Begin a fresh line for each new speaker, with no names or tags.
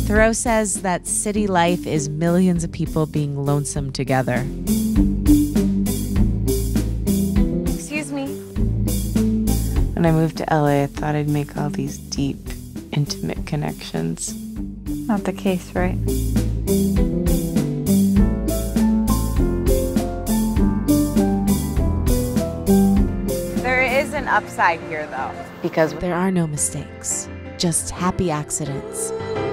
Thoreau says that city life is millions of people being lonesome together.
Excuse me.
When I moved to LA, I thought I'd make all these deep, intimate connections.
Not the case, right? There is an upside here, though.
Because
There are no mistakes, just happy accidents.